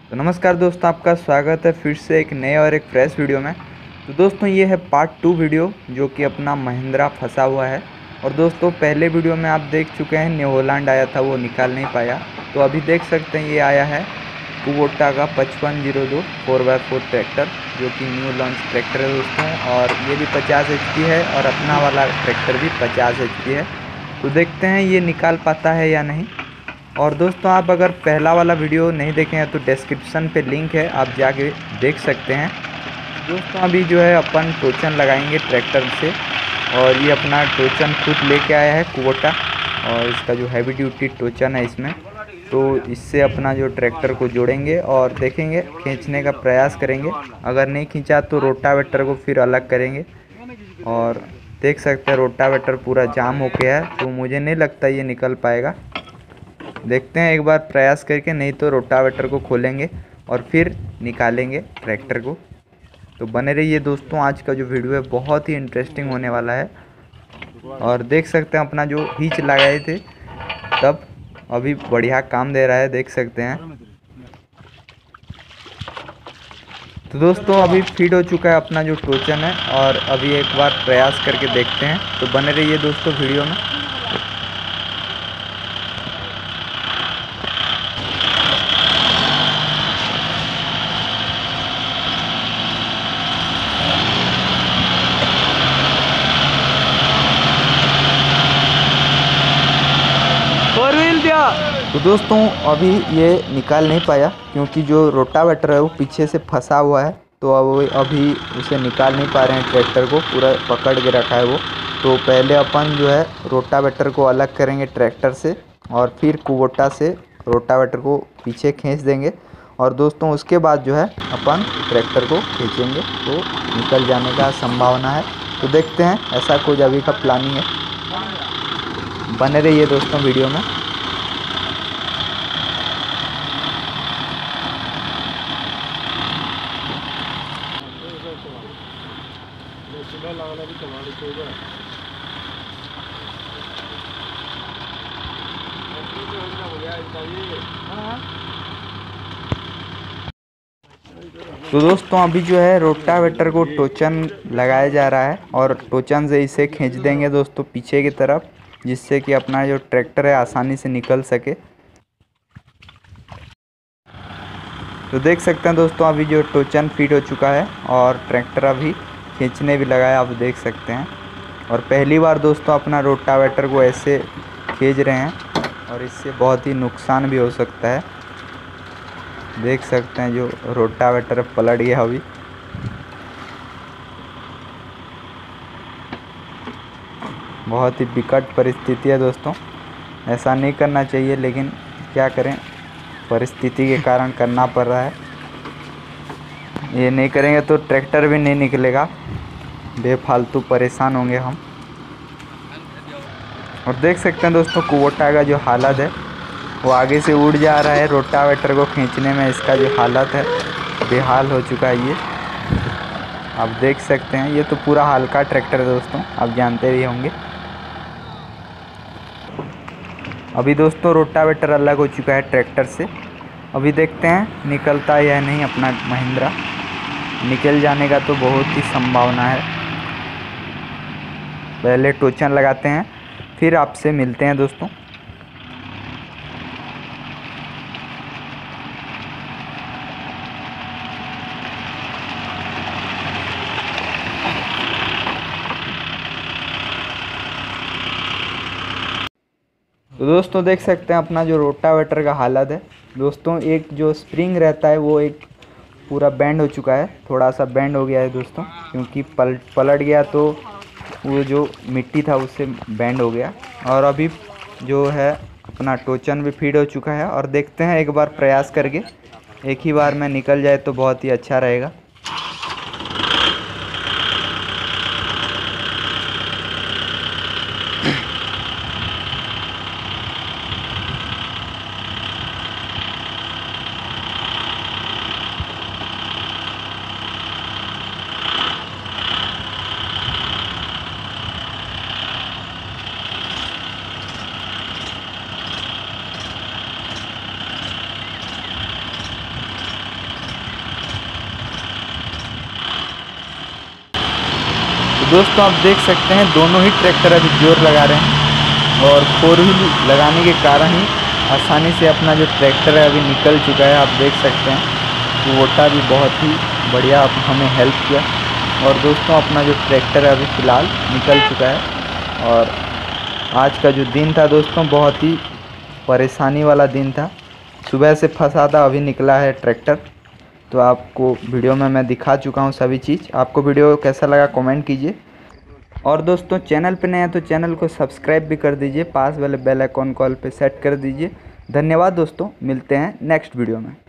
तो नमस्कार दोस्तों, आपका स्वागत है फिर से एक नए और एक फ्रेश वीडियो में। तो दोस्तों ये है पार्ट 2 वीडियो जो कि अपना महिंद्रा फंसा हुआ है। और दोस्तों पहले वीडियो में आप देख चुके हैं न्यू हॉलैंड आया था, वो निकाल नहीं पाया। तो अभी देख सकते हैं ये आया है कुबोटा का 5502 4x4 ट्रैक्टर, जो कि न्यू लॉन्च ट्रैक्टर है दोस्तों। और ये भी 50 HP है और अपना वाला ट्रैक्टर भी 50 HP है। तो देखते हैं ये निकाल पाता है या नहीं। और दोस्तों आप अगर पहला वाला वीडियो नहीं देखे हैं तो डिस्क्रिप्शन पे लिंक है, आप जाके देख सकते हैं। दोस्तों अभी जो है अपन टोचन लगाएंगे ट्रैक्टर से, और ये अपना टोचन खुद लेके आया है कुबोटा, और इसका जो हैवी ड्यूटी टोचन है इसमें। तो इससे अपना जो ट्रैक्टर को जोड़ेंगे और देखेंगे, खींचने का प्रयास करेंगे। अगर नहीं खींचा तो रोटावेटर को फिर अलग करेंगे। और देख सकते हैं रोटावेटर पूरा जाम हो गया है, तो मुझे नहीं लगता ये निकल पाएगा। देखते हैं एक बार प्रयास करके, नहीं तो रोटावेटर को खोलेंगे और फिर निकालेंगे ट्रैक्टर को। तो बने रहिए दोस्तों, आज का जो वीडियो है बहुत ही इंटरेस्टिंग होने वाला है। और देख सकते हैं अपना जो हिच लगाए थे तब अभी बढ़िया काम दे रहा है, देख सकते हैं। तो दोस्तों अभी फीड हो चुका है अपना जो टोचन है, और अभी एक बार प्रयास करके देखते हैं। तो बने रहिए दोस्तों वीडियो में। तो दोस्तों अभी ये निकाल नहीं पाया, क्योंकि जो रोटावेटर है वो पीछे से फंसा हुआ है। तो अब अभी उसे निकाल नहीं पा रहे हैं, ट्रैक्टर को पूरा पकड़ के रखा है वो। तो पहले अपन जो है रोटावेटर को अलग करेंगे ट्रैक्टर से, और फिर कुबोटा से रोटावेटर को पीछे खींच देंगे। और दोस्तों उसके बाद जो है अपन ट्रैक्टर को खींचेंगे, तो निकल जाने का संभावना है। तो देखते हैं, ऐसा कुछ अभी का प्लानिंग है। बने रहिए दोस्तों वीडियो में। तो दोस्तों अभी जो है रोटावेटर को टोचन लगाया जा रहा है, और टोचन से इसे खींच देंगे दोस्तों पीछे की तरफ, जिससे कि अपना जो ट्रैक्टर है आसानी से निकल सके। तो देख सकते हैं दोस्तों अभी जो टोचन फिट हो चुका है, और ट्रैक्टर अभी खींचने भी लगा है, आप देख सकते हैं। और पहली बार दोस्तों अपना रोटावेटर को ऐसे खींच रहे हैं, और इससे बहुत ही नुकसान भी हो सकता है। देख सकते हैं जो रोटावेटर पलट गया अभी। बहुत ही विकट परिस्थिति है दोस्तों, ऐसा नहीं करना चाहिए, लेकिन क्या करें, परिस्थिति के कारण करना पड़ रहा है। ये नहीं करेंगे तो ट्रैक्टर भी नहीं निकलेगा, बेफालतू परेशान होंगे हम। और देख सकते हैं दोस्तों कुबोटा का जो हालत है, वो आगे से उड़ जा रहा है। रोटावेटर को खींचने में इसका जो हालत है, बेहाल हो चुका है ये। आप देख सकते हैं, ये तो पूरा हल्का ट्रैक्टर है दोस्तों, आप जानते ही होंगे। अभी दोस्तों रोटावेटर अलग हो चुका है ट्रैक्टर से। अभी देखते हैं निकलता है या नहीं अपना महिंद्रा। निकल जाने का तो बहुत ही संभावना है। पहले टोचन लगाते हैं, फिर आपसे मिलते हैं दोस्तों। तो दोस्तों देख सकते हैं अपना जो रोटावेटर का हालत है दोस्तों, एक जो स्प्रिंग रहता है वो एक पूरा बैंड हो चुका है, थोड़ा सा बैंड हो गया है दोस्तों, क्योंकि पलट गया तो वो जो मिट्टी था उससे बैंड हो गया। और अभी जो है अपना टोचन भी फीड हो चुका है, और देखते हैं एक बार प्रयास करके, एक ही बार में निकल जाए तो बहुत ही अच्छा रहेगा। तो दोस्तों आप देख सकते हैं दोनों ही ट्रैक्टर अभी जोर लगा रहे हैं और 4 व्हील लगाने के कारण ही आसानी से अपना जो ट्रैक्टर है अभी निकल चुका है। आप देख सकते हैं वोटा भी बहुत ही बढ़िया हमें हेल्प किया। और दोस्तों अपना जो ट्रैक्टर है अभी फ़िलहाल निकल चुका है। और आज का जो दिन था दोस्तों बहुत ही परेशानी वाला दिन था। सुबह से फंसा था, अभी निकला है ट्रैक्टर। तो आपको वीडियो में मैं दिखा चुका हूँ सभी चीज़। आपको वीडियो कैसा लगा कमेंट कीजिए। और दोस्तों चैनल पे नए हैं तो चैनल को सब्सक्राइब भी कर दीजिए, पास वाले बेल आइकॉन कॉल पे सेट कर दीजिए। धन्यवाद दोस्तों, मिलते हैं नेक्स्ट वीडियो में।